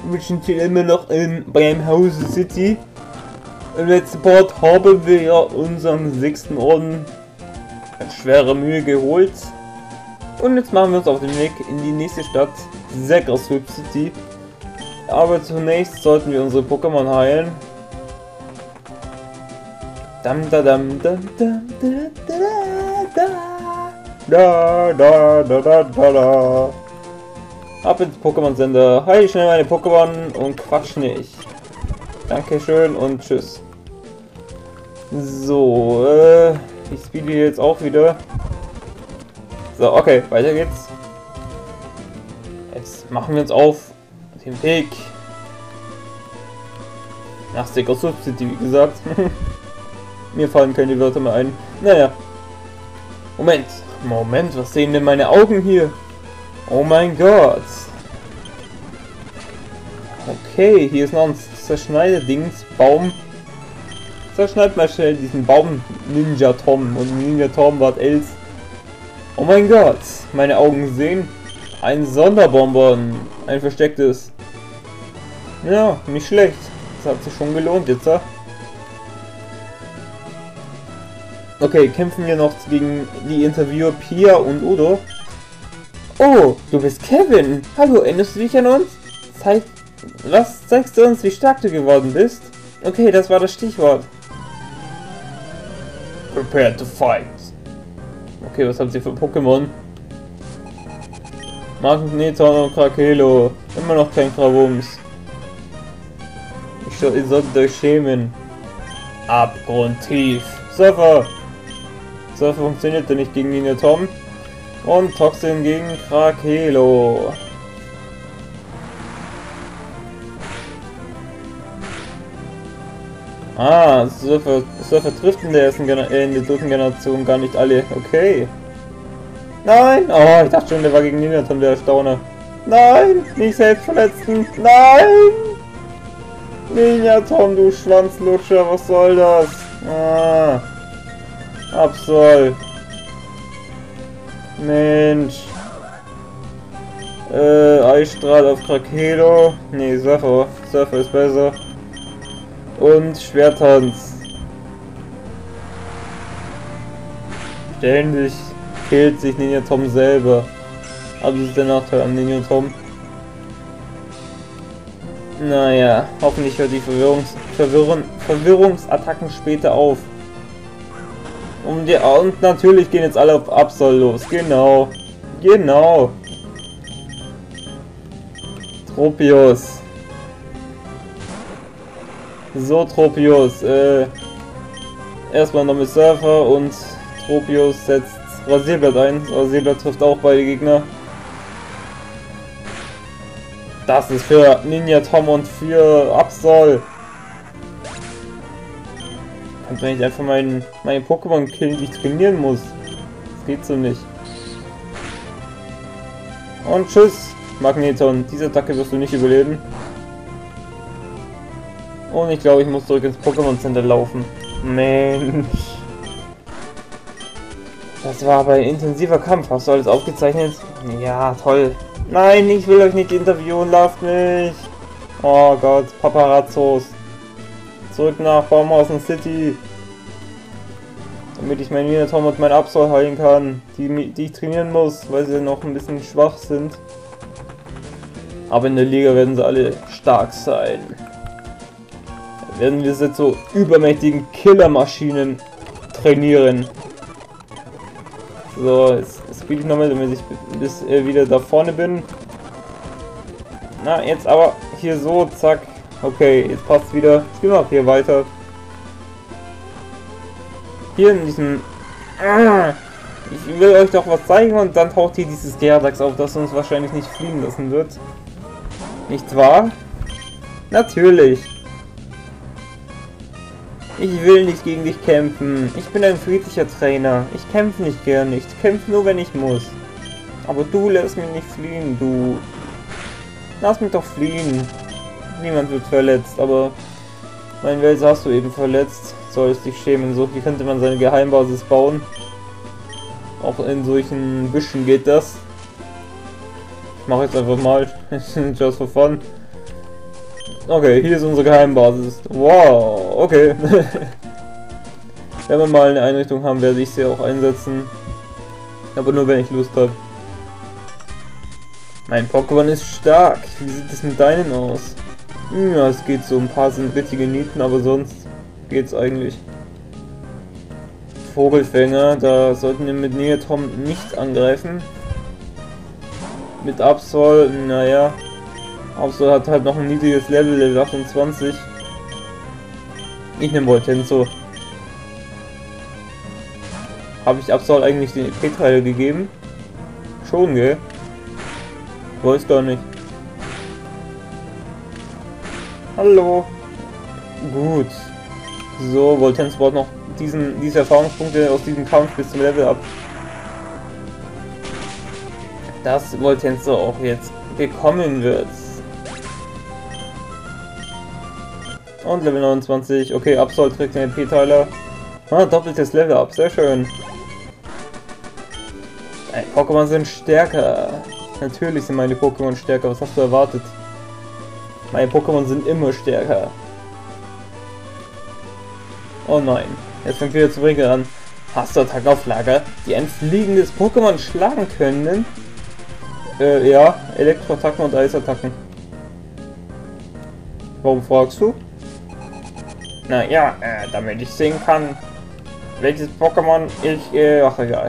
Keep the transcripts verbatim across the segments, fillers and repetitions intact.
wir sind hier immer noch in, beim Hause City. Im letzten Part haben wir ja unseren sechsten Orden mit schwerer Mühe geholt. Und jetzt machen wir uns auf den Weg in die nächste Stadt, Zagraswip City. Aber zunächst sollten wir unsere Pokémon heilen. Dam da dam dam dam da da da da da da da da. Ab ins Pokémon Center. Heil schnell meine Pokémon und quatsch nicht. Dankeschön und tschüss. So, äh, ich spiele jetzt auch wieder. So, okay, weiter geht's. Jetzt machen wir uns auf den Weg nach Zagraswip City, wie gesagt. Mir fallen keine Wörter mehr ein. Naja. Moment. Moment, was sehen denn meine Augen hier? Oh mein Gott. Okay, hier ist noch ein Zerschneiderdings. Baum. Zerschneid mal schnell diesen Baum, Ninja Tom. Und Ninja Tom war Els. Oh mein Gott. Meine Augen sehen ein Sonderbonbon. Ein verstecktes. Ja, nicht schlecht. Das hat sich schon gelohnt jetzt, ja? Okay, kämpfen wir noch gegen die Interviewer Pia und Udo. Oh, du bist Kevin. Hallo, erinnerst du dich an uns? Zeig, was zeigst du uns, wie stark du geworden bist? Okay, das war das Stichwort. Prepare to fight. Okay, was haben sie für Pokémon? Magneton und Krakelo. Immer noch kein Krawums. Ich so, ihr solltet euch schämen. Abgrundtief. Surfer. Surfer funktioniert nicht gegen Ninja Tom. Und Toxin gegen Krakelo. Ah, Surfer, Surfer trifft in der ersten Gener äh, in der dritten Generation gar nicht alle. Okay. Nein! Oh, ich dachte schon, der war gegen Ninja Tom der Erstauner. Nein! Nicht selbst verletzen! Nein! Ninja Tom, du Schwanzlutscher, was soll das? Ah. Absol. Mensch. Äh, Eisstrahl auf Krakelo. Nee, Surfer. Surfer ist besser. Und Schwertanz. Ständig killt sich Ninja Tom selber. Aber das ist der Nachteil an Ninja Tom. Naja, hoffentlich hört die Verwirrungs Verwirrung Verwirrungsattacken später auf. Um die, und natürlich gehen jetzt alle auf Absol los. Genau. Genau. Tropius. So, Tropius. Äh, erstmal noch mit Surfer und Tropius setzt Rasierblatt ein. Rasierblatt trifft auch beide Gegner. Das ist für Ninja Tom und für Absol. Kann man nicht einfach meinen meine Pokémon killen, die ich trainieren muss? Das geht so nicht. Und tschüss, Magneton. Diese Attacke wirst du nicht überleben. Und ich glaube, ich muss zurück ins Pokémon Center laufen. Mensch. Das war aber ein intensiver Kampf. Hast du alles aufgezeichnet? Ja, toll. Nein, ich will euch nicht interviewen. Lasst mich. Oh Gott, Paparazzos. Zurück nach Baumhausen City. Damit ich meinen Ninja Tom und mein Absol heilen kann. Die, die ich trainieren muss, weil sie noch ein bisschen schwach sind. Aber in der Liga werden sie alle stark sein. Dann werden wir sie zu übermächtigen Killermaschinen trainieren. So, jetzt spiele ich nochmal, damit ich bis äh, wieder da vorne bin. Na, jetzt aber hier so, zack. Okay, jetzt passt wieder. Spielen wir auch hier weiter. Hier in diesem... Ah, ich will euch doch was zeigen und dann taucht hier dieses Gyarados auf, das uns wahrscheinlich nicht fliegen lassen wird. Nicht wahr? Natürlich. Ich will nicht gegen dich kämpfen. Ich bin ein friedlicher Trainer. Ich kämpfe nicht gerne. Ich kämpfe nur, wenn ich muss. Aber du lässt mich nicht fliehen, du. Lass mich doch fliehen. Niemand wird verletzt, aber mein Welser hast du eben verletzt. Sollst dich schämen. So wie könnte man seine Geheimbasis bauen. Auch in solchen Büschen geht das. Ich mache jetzt einfach mal. Just for fun. Okay, hier ist unsere Geheimbasis. Wow, okay. Wenn wir mal eine Einrichtung haben, werde ich sie auch einsetzen. Aber nur wenn ich Lust habe. Mein Pokémon ist stark. Wie sieht es mit deinen aus? Ja, es geht so. Ein paar sind richtige Nieten, aber sonst geht's eigentlich. Vogelfänger, da sollten wir mit Neatom nicht angreifen. Mit Absol, naja. Absol hat halt noch ein niedriges Level, Level achtundzwanzig. Ich nehme Voltenzo. Habe ich Absol eigentlich den E P-Teil gegeben? Schon, gell? Weiß gar nicht. Hallo. Gut. So, Voltenzo baut noch diesen, diese Erfahrungspunkte aus diesem Kampf bis zum Level ab. Das Voltenzo auch jetzt bekommen wird. Und Level neunundzwanzig. Okay, Absol trägt den E P-Teiler. Ah, doppeltes Level ab. Sehr schön. Meine Pokémon sind stärker. Natürlich sind meine Pokémon stärker. Was hast du erwartet? Meine Pokémon sind immer stärker. Oh nein. Jetzt fängt wieder zu regeln an. Hast du Attacken auf Lager, die ein fliegendes Pokémon schlagen können? Äh, ja. Elektroattacken und Eisattacken. Warum fragst du? Naja, äh, damit ich sehen kann, welches Pokémon ich, äh, ach egal.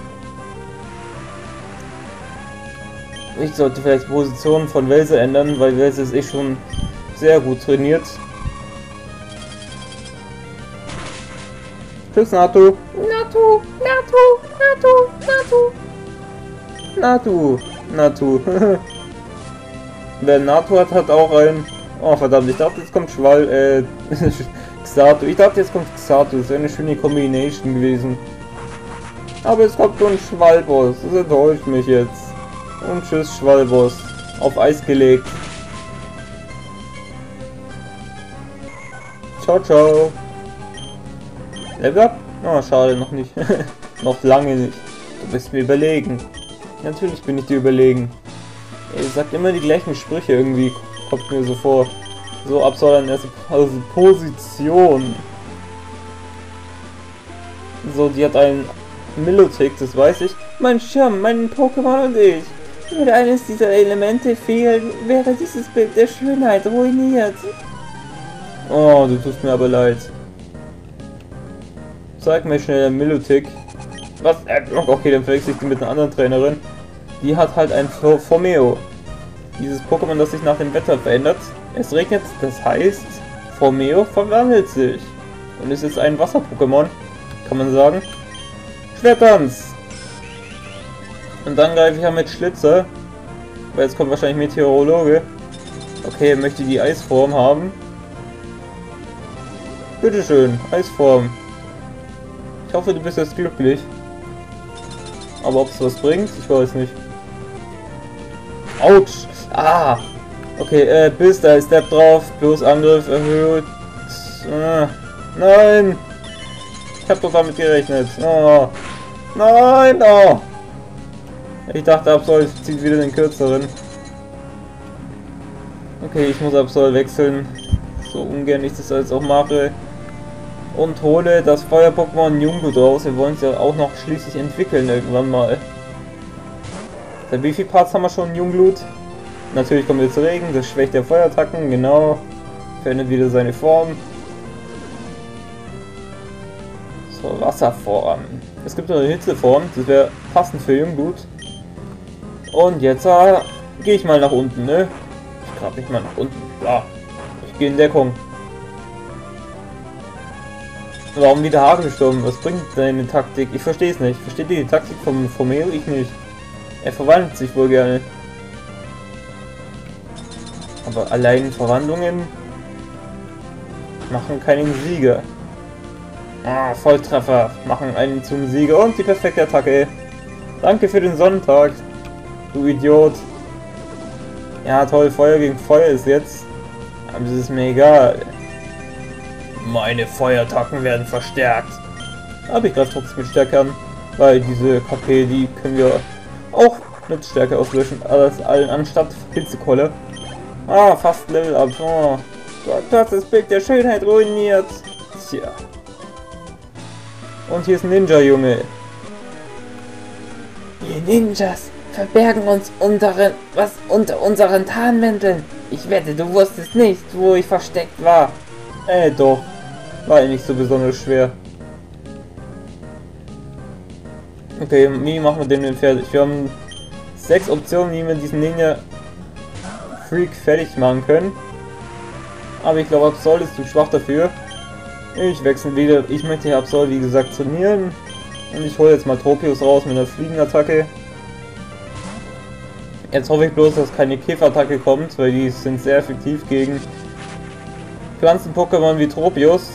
Ich sollte vielleicht die Position von Welser ändern, weil Welser ist eh schon sehr gut trainiert. Tschüss, Natu. Natu, Natu, Natu, Natu. Natu, Natu. Der Natu hat, hat auch ein... Oh verdammt, ich dachte jetzt kommt Schwall, äh... Xatu. Ich dachte jetzt kommt Xatu. Das wäre eine schöne Kombination gewesen. Aber es kommt so ein Schwallboss. Das enttäuscht mich jetzt. Und tschüss, Schwallboss. Auf Eis gelegt. Ciao, ciao. Level up? Oh, schade, noch nicht. Noch lange nicht. Du bist mir überlegen. Natürlich bin ich dir überlegen. Ihr sagt immer die gleichen Sprüche irgendwie. Kommt mir so vor. So, Absol an erste Position. So, die hat einen Milotic, das weiß ich. Mein Schirm, mein Pokémon und ich. Würde eines dieser Elemente fehlen, wäre dieses Bild der Schönheit ruiniert. Oh, du tust mir aber leid. Zeig mir schnell ein Milotic. Was? Okay, dann verwechsel ich die mit einer anderen Trainerin. Die hat halt ein Formeo. Dieses Pokémon, das sich nach dem Wetter verändert. Es regnet, das heißt, Formeo verwandelt sich. Und es ist ein Wasser-Pokémon, kann man sagen. Schwertanz! Und dann greife ich ja mit Schlitzer. Weil jetzt kommt wahrscheinlich Meteorologe. Okay, er möchte die Eisform haben. Bitteschön, Eisform. Ich hoffe, du bist jetzt glücklich. Aber ob es was bringt, ich weiß nicht. Autsch! Ah! Okay, äh, Biss, da ist Step drauf. Bloß Angriff erhöht. Äh, nein! Ich hab doch damit gerechnet. Oh. Nein! Oh! Ich dachte, Absol zieht wieder den kürzeren. Okay, ich muss Absol wechseln. So ungern ich das jetzt auch mache. Und hole das Feuer-Pokémon Jungblut raus. Wir wollen es ja auch noch schließlich entwickeln irgendwann mal. Seit wie viele Parts haben wir schon in Jungblut? Natürlich kommt jetzt Regen, das schwächt der Feuerattacken, genau. Verändert wieder seine Form. So, Wasserform. Es gibt noch eine Hitzeform, das wäre passend für Jungblut. Und jetzt äh, gehe ich mal nach unten, ne? Ich grab mich mal nach unten. Ja, ich gehe in Deckung. Warum wieder Hagelsturm? Was bringt deine Taktik? Ich verstehe es nicht. Versteht ihr die Taktik vom Formeo? Ich nicht. Er verwandelt sich wohl gerne. Aber allein Verwandlungen machen keinen Sieger. Ah, Volltreffer machen einen zum Sieger und die perfekte Attacke. Danke für den Sonntag, du Idiot. Ja toll, Feuer gegen Feuer ist jetzt. Aber es ist mir egal. Meine Feuerattacken werden verstärkt. Aber ich greife trotzdem mit Stärke an, weil diese K P, die können wir auch mit Stärke auslöschen, alles allen anstatt Hitzekolle. Ah, fast Level Up. Oh. Du hast das Bild der Schönheit ruiniert. Tja. Und hier ist ein Ninja-Junge. Wir Ninjas verbergen uns unter, was, unter unseren Tarnmänteln. Ich wette, du wusstest nicht, wo ich versteckt war. Äh, doch. War ja nicht so besonders schwer. Okay, wie machen wir den denn fertig? Wir haben sechs Optionen, wie wir diesen Ninja-Freak fertig machen können. Aber ich glaube, Absol ist zu schwach dafür. Ich wechsle wieder. Ich möchte hier Absol, wie gesagt, trainieren. Und ich hole jetzt mal Tropius raus mit einer Fliegenattacke. Jetzt hoffe ich bloß, dass keine Käferattacke kommt, weil die sind sehr effektiv gegen Pflanzen-Pokémon wie Tropius.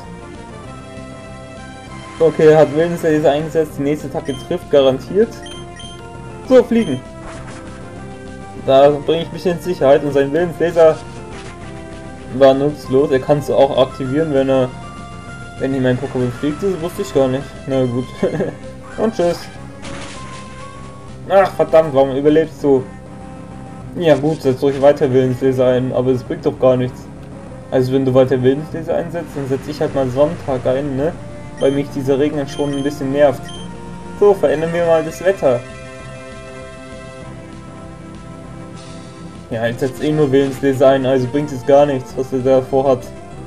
Okay, er hat Willenslaser eingesetzt, die nächste Attacke trifft garantiert. So, fliegen. Da bringe ich ein bisschen in Sicherheit und sein Willenslaser war nutzlos. Er kann es auch aktivieren, wenn er wenn ihm mein Pokémon fliegt. Das wusste ich gar nicht. Na gut. Und tschüss. Ach verdammt, warum überlebst du? Ja gut, setz ruhig weiter Willenslaser ein, aber es bringt doch gar nichts. Also wenn du weiter Willenslaser einsetzt, dann setze ich halt mal Sonntag ein, ne? Weil mich dieser Regen schon ein bisschen nervt. So, verändern wir mal das Wetter. Ja, jetzt setzt eh nur Willenslaser ein, also bringt es gar nichts, was er da vorhat.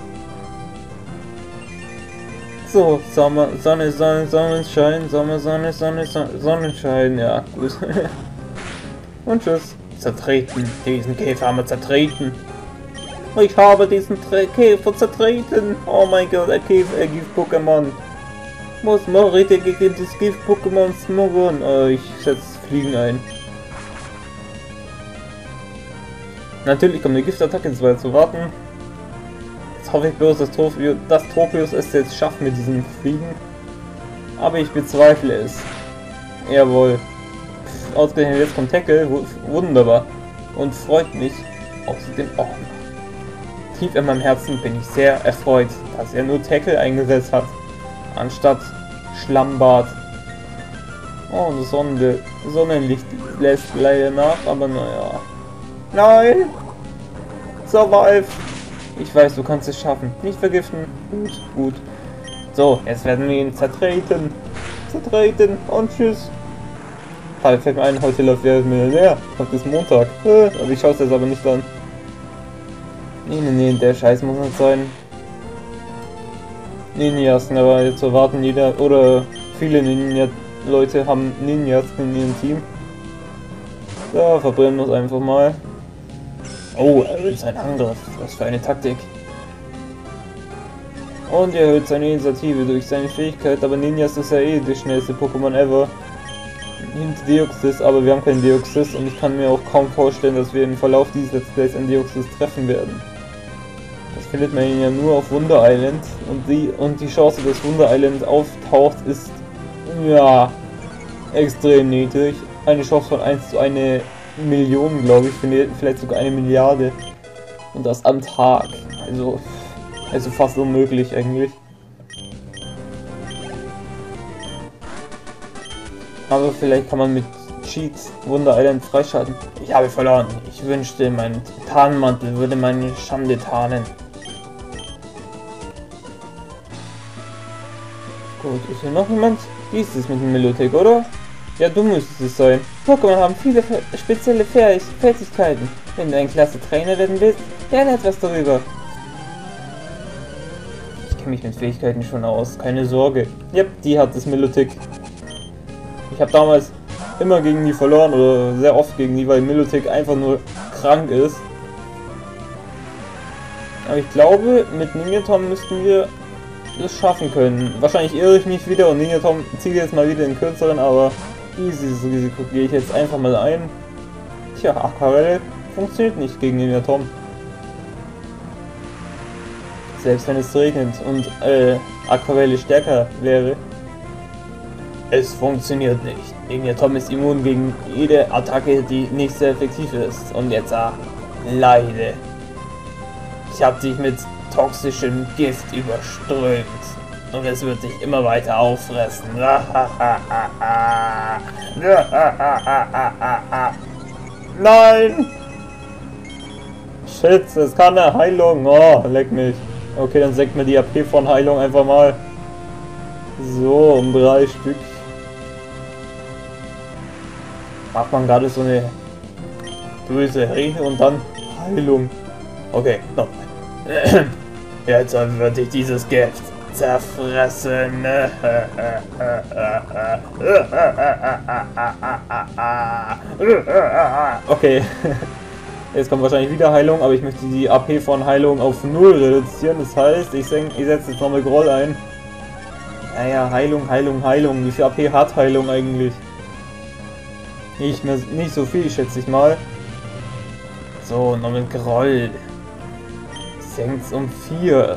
So, Sommer, Sonne, Sonne, Sonnenschein, Sommer, Sonne, Sonne, Sonne, Sonnenschein, ja, gut. Und tschüss. Zertreten, diesen Käfer haben wir zertreten. Ich habe diesen Tre Käfer zertreten. Oh mein Gott, der Käfer, er gibt Pokémon. Muss Morite gegen das Gift-Pokémon Smogon. Oh, ich setze Fliegen ein. Natürlich kommt eine Giftattacke, es war jetzt zu warten. Jetzt hoffe ich bloß, dass, Tropius, dass Tropius es jetzt schafft mit diesen Fliegen. Aber ich bezweifle es. Jawohl. Pff, ausgerechnet jetzt kommt Tackle. Wunderbar. Und freut mich. Außerdem auch noch. Tief in meinem Herzen bin ich sehr erfreut, dass er nur Tackle eingesetzt hat, anstatt Schlammbad. Oh, das Sonne, Sonnenlicht lässt leider nach, aber naja. Nein! Survive! Ich weiß, du kannst es schaffen. Nicht vergiften. Gut, gut. So, jetzt werden wir ihn zertreten. Zertreten und tschüss. Fall fällt mir ein, heute läuft der Millionär. Heute ist Montag. Äh, aber ich schaue es jetzt aber nicht an. Nee, nee, nee, der Scheiß muss nicht sein. Ninjas, aber jetzt erwarten jeder, oder viele Ninja-Leute haben Ninjas in ihrem Team. Da verbrennen wir es einfach mal. Oh, er erhöht seinen Angriff. Was für eine Taktik. Und er erhöht seine Initiative durch seine Fähigkeit, aber Ninjas ist ja eh das schnellste Pokémon ever. Hinter Deoxys, aber wir haben keinen Deoxys und ich kann mir auch kaum vorstellen, dass wir im Verlauf dieses Let's Plays ein Deoxys treffen werden. Das findet man ja nur auf Wunder Island und die und die Chance, dass Wunder Island auftaucht, ist ja extrem niedrig. Eine Chance von eins zu eine Million, glaube ich, vielleicht sogar eine Milliarde. Und das am Tag. Also, also fast unmöglich eigentlich. Aber vielleicht kann man mit Cheats Wunder Island freischalten. Ich habe verloren. Ich wünschte, mein Tarnmantel würde meine Schande tarnen. Gut, ist hier noch jemand? Dies ist mit dem Milotic, oder? Ja, du müsstest es sein. Pokémon haben viele spezielle Fähig Fertigkeiten. Wenn du ein klasse Trainer werden willst, lerne etwas darüber. Ich kenne mich mit Fähigkeiten schon aus, keine Sorge. Yep, die hat das Milotic. Ich habe damals immer gegen die verloren, oder sehr oft gegen die, weil Milotic einfach nur krank ist. Aber ich glaube, mit Ninjatom müssten wir das schaffen können. Wahrscheinlich irre ich mich wieder und Ninjatom zieht jetzt mal wieder den kürzeren, aber dieses Risiko gehe ich jetzt einfach mal ein. Tja, Aquarelle funktioniert nicht gegen Ninjatom. Selbst wenn es regnet und äh, Aquarelle stärker wäre. Es funktioniert nicht. Ninjatom ist immun gegen jede Attacke, die nicht sehr effektiv ist. Und jetzt ah, leide. Ich habe dich mit toxischem Gift überströmt. Und es wird dich immer weiter auffressen. Nein! Shit, es kann eine Heilung. Oh, leck mich. Okay, dann senkt mir die A P von Heilung einfach mal. So, um drei Stück. Macht man gerade so eine böse Rede und dann Heilung. Okay, nochmal. Jetzt würde ich dieses Gift zerfressen. Okay. Jetzt kommt wahrscheinlich wieder Heilung, aber ich möchte die A P von Heilung auf null reduzieren. Das heißt, ich, ich setze jetzt nochmal Groll ein. Naja, Heilung, Heilung, Heilung. Wie viel A P hat Heilung eigentlich? Nicht mehr, nicht so viel, schätze ich mal. So, noch mit Groll. Senkt's um vier.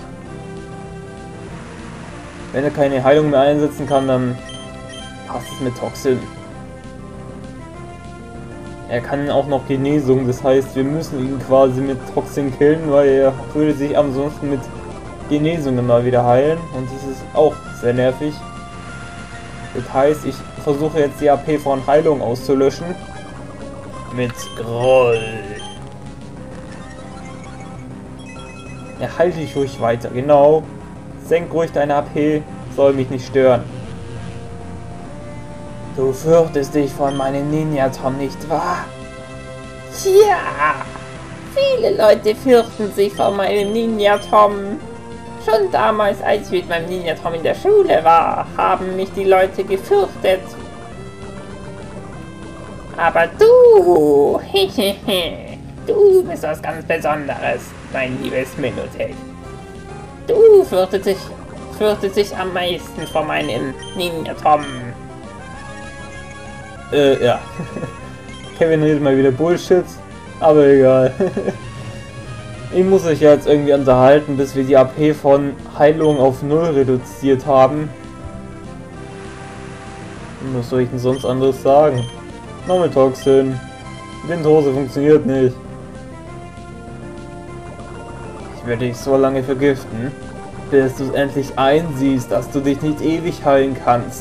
Wenn er keine Heilung mehr einsetzen kann, dann passt es mit Toxin. Er kann auch noch Genesung, das heißt, wir müssen ihn quasi mit Toxin killen, weil er würde sich ansonsten mit Genesung immer wieder heilen. Und das ist auch sehr nervig. Das heißt, ich versuche jetzt die A P von Heilung auszulöschen. Mit Groll. Ja, halte ich ruhig weiter, genau. Senk ruhig deine A P, soll mich nicht stören. Du fürchtest dich von meinem Ninja-Tom, nicht wahr? Tja, viele Leute fürchten sich vor meinem Ninja-Tom. Schon damals, als ich mit meinem Ninja-Tom in der Schule war, haben mich die Leute gefürchtet. Aber du, hehehe, du bist was ganz Besonderes, mein liebes Minotech. Du fürchtest dich, fürchtest dich am meisten vor meinem Ninja-Tom. Äh, ja. Kevin redet mal wieder Bullshit, aber egal. Ich muss euch ja jetzt irgendwie unterhalten, bis wir die A P von Heilung auf null reduziert haben. Was soll ich denn sonst anderes sagen? Noch mit Toxin. Windhose funktioniert nicht. Ich werde dich so lange vergiften, bis du endlich einsiehst, dass du dich nicht ewig heilen kannst.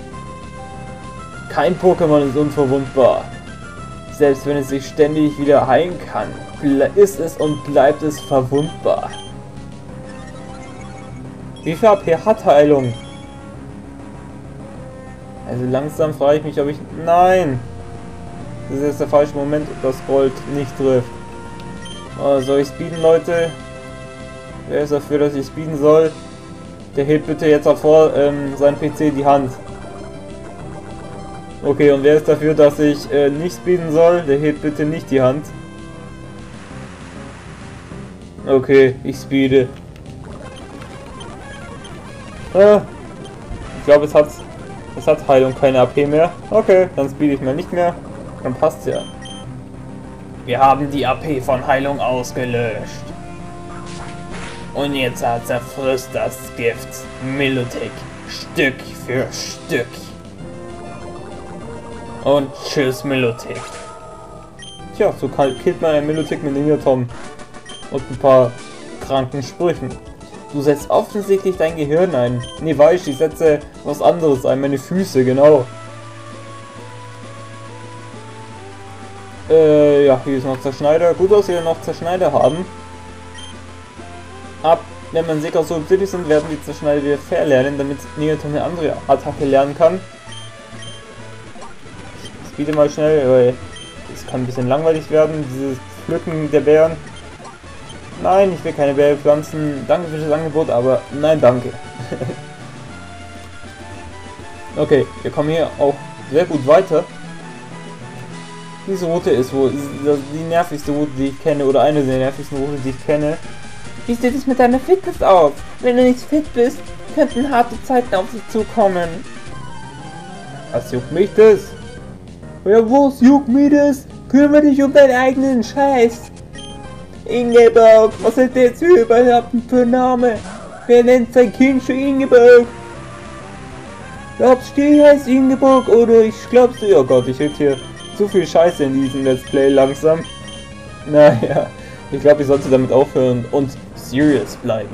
Kein Pokémon ist unverwundbar. Selbst wenn es sich ständig wieder heilen kann, ist es und bleibt es verwundbar. Wie viel A P hat Heilung? Also langsam frage ich mich, ob ich... Nein! Das ist jetzt der falsche Moment, ob das Gold nicht trifft. Oh, soll ich speeden, Leute? Wer ist dafür, dass ich speeden soll? Der hebt bitte jetzt auch vor ähm, seinen P C die Hand. Okay, und wer ist dafür, dass ich äh, nicht speeden soll? Der hebt bitte nicht die Hand. Okay, ich speede. Ah, ich glaube, es hat, es hat Heilung keine A P mehr. Okay, dann speede ich mal nicht mehr. Dann passt's ja. Wir haben die A P von Heilung ausgelöscht. Und jetzt zerfrisst das Gift Milotic Stück für Stück. Und tschüss, Milotic. Tja, so killt man ein Milotic mit Ninja-Tom. Und ein paar kranken Sprüchen. Du setzt offensichtlich dein Gehirn ein. Nee, weiß ich, ich setze was anderes ein. Meine Füße, genau. Äh, ja, hier ist noch Zerschneider. Gut, dass wir noch Zerschneider haben. Ab, wenn man Seeker so obsidisch sind, werden die Zerschneider wieder verlernen, damit Ninja-Tom eine andere Attacke lernen kann. Speede mal schnell, weil es kann ein bisschen langweilig werden, dieses Pflücken der Beeren. Nein, ich will keine Beeren pflanzen. Danke für das Angebot, aber nein, danke. Okay, wir kommen hier auch sehr gut weiter. Diese Route ist wohl die nervigste Route, die ich kenne, oder eine der nervigsten Routen, die ich kenne. Wie sieht es mit deiner Fitness aus? Wenn du nicht fit bist, könnten harte Zeiten auf dich zukommen. Was juckt mich das? Ja, was juckt mich das? Kümmere dich um deinen eigenen Scheiß. Ingeborg, was ist der jetzt überhaupt für ein Name? Wer nennt sein Kind schon Ingeborg? Glaubst du, die heißt Ingeborg oder ich glaubst du? Oh Gott, ich hätte hier zu viel Scheiße in diesem Let's Play langsam. Naja, ich glaube, ich sollte damit aufhören und serious bleiben.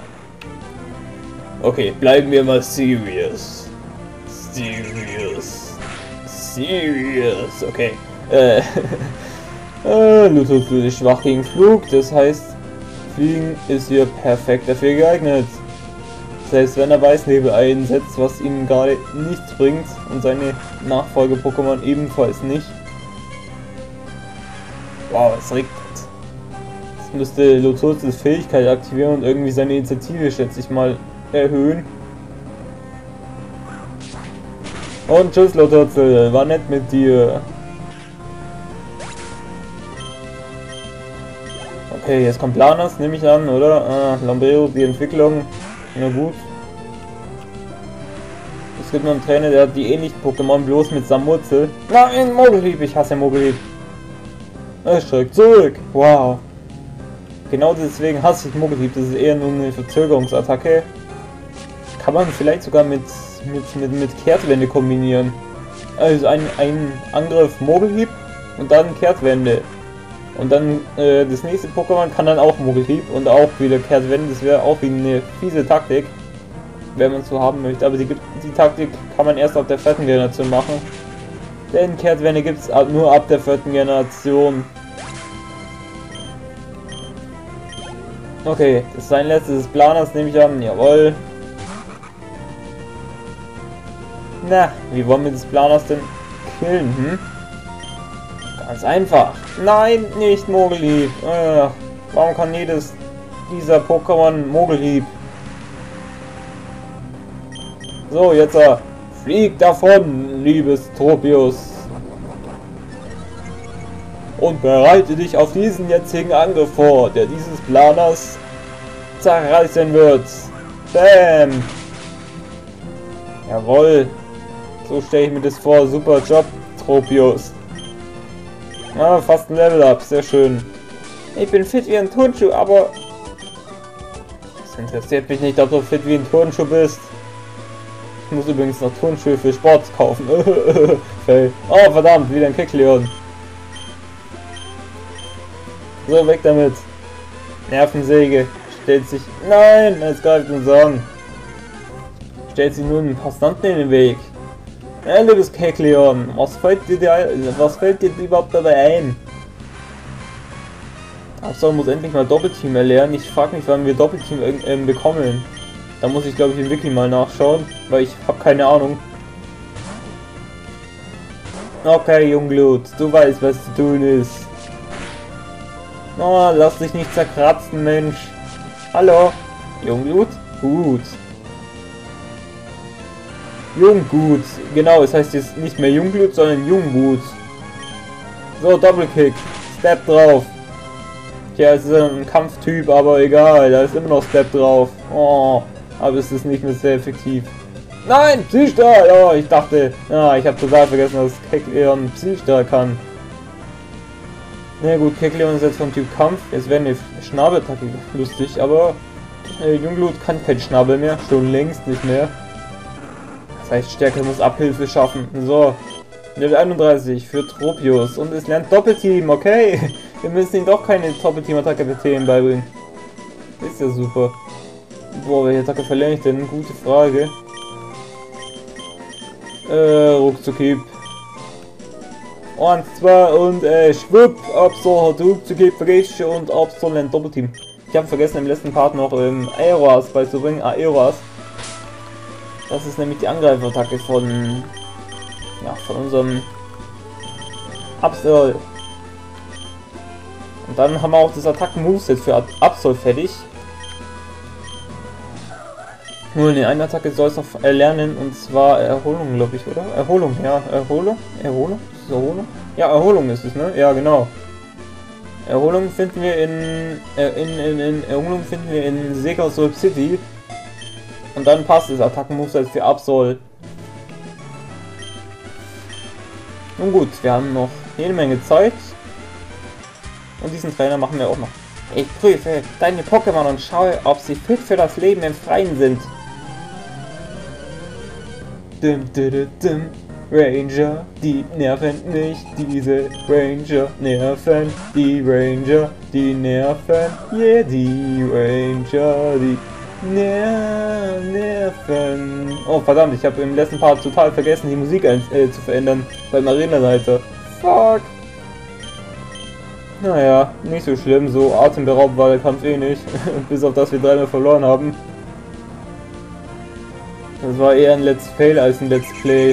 Okay, bleiben wir mal serious. Serious. Serious. Okay. Äh, Äh, Lutotzel ist schwach gegen Flug, das heißt, Fliegen ist hier perfekt dafür geeignet. Selbst wenn er Weißnebel einsetzt, was ihm gerade nichts bringt und seine Nachfolge-Pokémon ebenfalls nicht. Wow, es regnet. Das müsste Lutotzels Fähigkeit aktivieren und irgendwie seine Initiative, schätze ich mal, erhöhen. Und tschüss Lutotzel, war nett mit dir. Okay, jetzt kommt Planas, nehme ich an, oder? Ah, Lambeo, die Entwicklung. Na gut. Es gibt noch einen Trainer, der hat die ähnlichen Pokémon bloß mit Samurzel. Nein, Mogelhieb, ich hasse Mogelhieb. Er schreckt zurück. Wow. Genau deswegen hasse ich Mogelhieb, das ist eher nur eine Verzögerungsattacke. Kann man vielleicht sogar mit, mit, mit, mit Kehrtwende kombinieren. Also ein, ein Angriff Mogelhieb und dann Kehrtwende. Und dann äh, das nächste Pokémon kann dann auch Mogelhieb und auch wieder Kehrtwende. Das wäre auch wie eine fiese Taktik, wenn man es so haben möchte. Aber die, die Taktik kann man erst ab der vierten Generation machen. Denn Kehrtwende gibt es nur ab der vierten Generation. Okay, das ist sein letztes Planers, nehme ich an. Jawohl. Na, wie wollen wir das Planers denn killen, hm? Ganz einfach. Nein, nicht Mogelhieb. Äh, warum kann jedes dieser Pokémon Mogelhieb? So, jetzt äh, flieg davon, liebes Tropius. Und bereite dich auf diesen jetzigen Angriff vor, der dieses Planers zerreißen wird. Bam! Jawohl. So stelle ich mir das vor. Super Job, Tropius. Ah, fast ein Level Up, sehr schön. Ich bin fit wie ein Turnschuh, aber... Es interessiert mich nicht, ob du fit wie ein Turnschuh bist. Ich muss übrigens noch Turnschuhe für Sport kaufen. Oh, verdammt, wieder ein Kecleon. So, weg damit. Nervensäge. Stellt sich... Nein, es greift uns an. Stellt sich nun einen Passanten in den Weg. Ja, liebes Kecleon, was fällt dir, dir, was fällt dir überhaupt dabei ein? Absol muss endlich mal Doppelteam erlernen. Ich frage mich, wann wir Doppelteam äh, bekommen. Da muss ich, glaube ich, im Wiki mal nachschauen, weil ich habe keine Ahnung. Okay, Jungblut, du weißt, was zu tun ist. Oh, lass dich nicht zerkratzen, Mensch. Hallo, Jungblut? Gut. Junggut, genau, es heißt jetzt nicht mehr Jungblut, sondern Junggut. So, Doppelkick, Step drauf. Tja, es ist ein Kampftyp, aber egal, da ist immer noch Step drauf. Oh, aber es ist nicht mehr sehr effektiv. Nein, Psystahl! Oh, ich dachte, ah, ich habe total vergessen, dass Kecleon Psystahl kann. Na ja, gut, Kecleon ist jetzt vom Typ Kampf, jetzt wäre eine Schnabellattacke lustig, aber äh, Jungblut kann kein Schnabel mehr, schon längst nicht mehr. Das heißt, Stärke muss Abhilfe schaffen. So, Level einunddreißig für Tropius und es lernt Doppelteam, okay. Wir müssen ihm doch keine Doppelteam-Attacke per Themen beibringen. Ist ja super. Boah, welche Attacke verlerne ich denn? Gute Frage. Äh, Ruckzuckhieb. Und zwar und äh, schwupp, Absol hat Ruckzuckhieb vergessen und Absol lernt Doppelteam. Ich habe vergessen im letzten Part noch ähm, Aeroas beizubringen. Aeroas. Das ist nämlich die Angreiferattacke von, ja, von unserem Absol. Und dann haben wir auch das Attacken-Moveset für Absol fertig. Nur eine eine Attacke soll es noch erlernen, und zwar Erholung, glaube ich, oder? Erholung, ja, Erholung? Erholung? Ist es Erholung? Ja, Erholung ist es, ne? Ja, genau. Erholung finden wir in, äh, in, in, in Erholung finden wir in Segasolp City. Und dann passt das Attacken-Moveset für Absol. Nun gut, wir haben noch jede Menge Zeit. Und diesen Trainer machen wir auch noch. Ich prüfe deine Pokémon und schaue, ob sie fit für das Leben im Freien sind. Dum, dum, dum, dum. Ranger, die nerven mich, diese Ranger nerven, die Ranger, die nerven, yeah, die Ranger, die ner nerven. Oh verdammt, ich habe im letzten Part total vergessen, die Musik ein äh, zu verändern beim Arenaleiter. Fuck. Naja, nicht so schlimm, so atemberaubend war der Kampf eh nicht. Bis auf das wir dreimal verloren haben. Das war eher ein Let's Fail als ein Let's Play.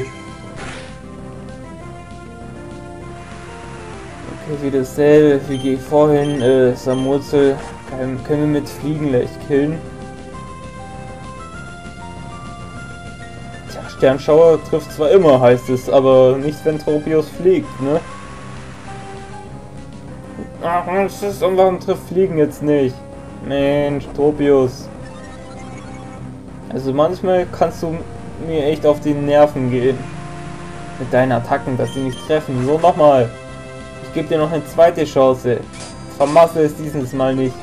Okay, wie dasselbe, wie vorhin, äh, Samurzel können, können wir mit Fliegen leicht killen. Tja, Sternschauer trifft zwar immer, heißt es, aber nicht wenn Tropius fliegt, ne? Ach, was ist, und warum trifft Fliegen jetzt nicht? Mensch, Tropius. Also manchmal kannst du mir echt auf die Nerven gehen. Mit deinen Attacken, dass sie nicht treffen. So, nochmal. Ich gebe dir noch eine zweite Chance. Vermasse es dieses Mal nicht.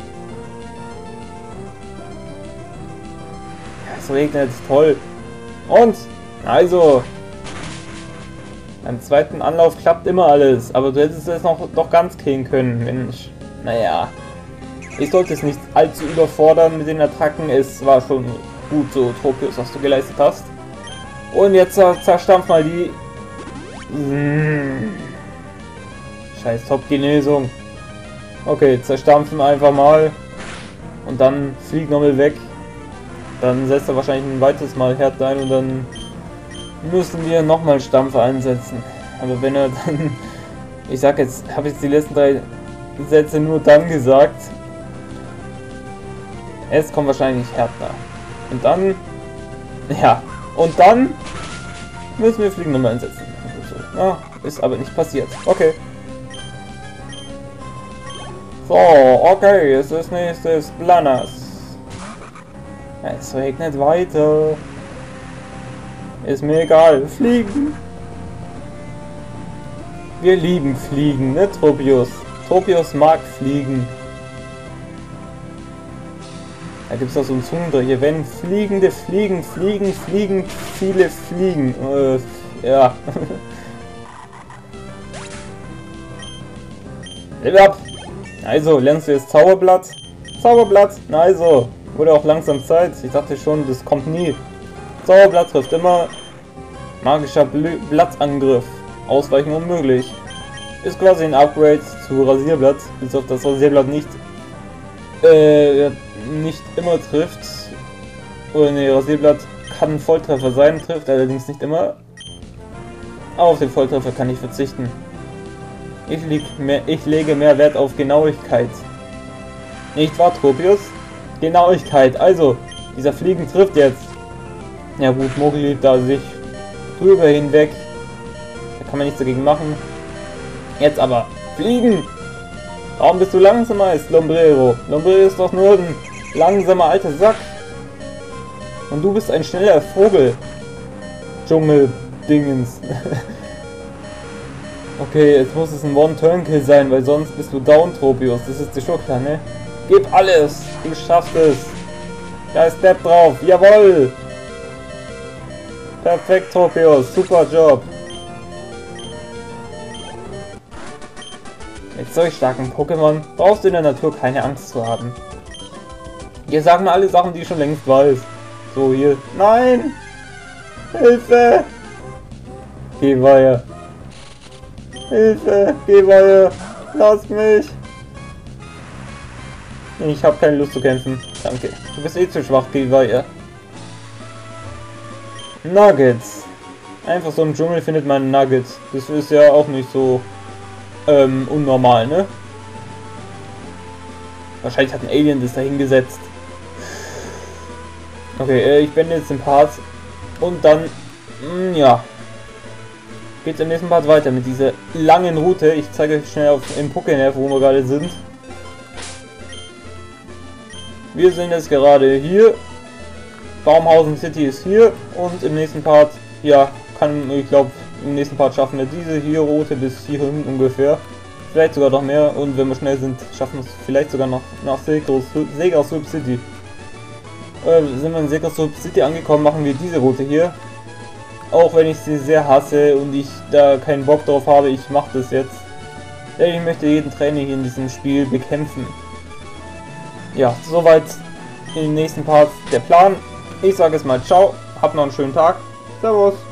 Ja, es regnet. Toll. Und? Also. Beim zweiten Anlauf klappt immer alles. Aber du hättest es noch doch ganz killen können. Mensch. Naja. Ich sollte es nicht allzu überfordern mit den Attacken. Es war schon gut so, Tropius, was du geleistet hast. Und jetzt zerstampf mal die... Scheiß Top-Genesung. Okay, zerstampfen einfach mal. Und dann fliegen nochmal weg. Dann setzt er wahrscheinlich ein weiteres Mal Herd ein und dann müssen wir nochmal Stampfer einsetzen. Aber wenn er dann... Ich sag jetzt, habe jetzt die letzten drei Sätze nur dann gesagt. Es kommt wahrscheinlich Härtner. Und dann... Ja. Und dann müssen wir Fliegen nochmal einsetzen. Ja, ist aber nicht passiert. Okay. So, okay, es ist nächstes Blanas. Ja, es regnet weiter. Ist mir egal. Fliegen. Wir lieben Fliegen, ne, Tropius? Tropius mag Fliegen. Da gibt es auch so einen Zungendrecher. Wenn fliegende Fliegen fliegen, fliegen viele Fliegen. Äh, ja. Level up! Also, lernst du jetzt Zauberblatt? Zauberblatt! Na also, wurde auch langsam Zeit. Ich dachte schon, das kommt nie. Zauberblatt trifft immer. Magischer Bl Blattangriff. Ausweichen unmöglich. Ist quasi ein Upgrade zu Rasierblatt, bis auf das Rasierblatt nicht äh, nicht immer trifft. Oder ne, Rasierblatt kann ein Volltreffer sein, trifft allerdings nicht immer. Aber auf den Volltreffer kann ich verzichten. Ich, leg mehr, ich lege mehr Wert auf Genauigkeit. Nicht wahr, Tropius? Genauigkeit. Also, dieser Fliegen trifft jetzt. Ja gut, Mogli liebt da sich drüber hinweg. Da kann man nichts dagegen machen. Jetzt aber. Fliegen! Warum bist du langsamer als Lombrero? Lombrero ist doch nur ein langsamer alter Sack. Und du bist ein schneller Vogel. Dschungel-Dingens. Okay, jetzt muss es ein One-Turn-Kill sein, weil sonst bist du down, Tropius. Das ist dir schon klar, ne? Gib alles! Du schaffst es! Da ist Depp drauf! Jawoll! Perfekt, Tropius! Super Job! Mit solch starken Pokémon brauchst du in der Natur keine Angst zu haben. Hier sagen wir alle Sachen, die ich schon längst weiß. So, hier. Nein! Hilfe! Geh weiter! Hilfe! Geh weiter! Lass mich! Ich habe keine Lust zu kämpfen. Danke. Du bist eh zu schwach, geh weiter. Nuggets. Einfach so im Dschungel findet man Nuggets. Das ist ja auch nicht so ähm, unnormal, ne? Wahrscheinlich hat ein Alien das da hingesetzt. Okay, äh, ich beende jetzt den Part. Und dann, mh, ja. Geht's im nächsten Part weiter mit dieser langen Route. Ich zeige euch schnell auf im Pokénerv, wo wir gerade sind. Wir sind jetzt gerade hier. Baumhausen City ist hier. Und im nächsten Part, ja, kann, ich glaube, im nächsten Part schaffen wir diese hier Route bis hierhin ungefähr. Vielleicht sogar noch mehr. Und wenn wir schnell sind, schaffen wir es vielleicht sogar noch nach Segrasup City. Äh, sind wir in Segrasup City angekommen, machen wir diese Route hier. Auch wenn ich sie sehr hasse und ich da keinen Bock drauf habe, ich mache das jetzt. Denn ich möchte jeden Trainer hier in diesem Spiel bekämpfen. Ja, soweit im nächsten Part der Plan. Ich sage es mal ciao, habt noch einen schönen Tag. Servus.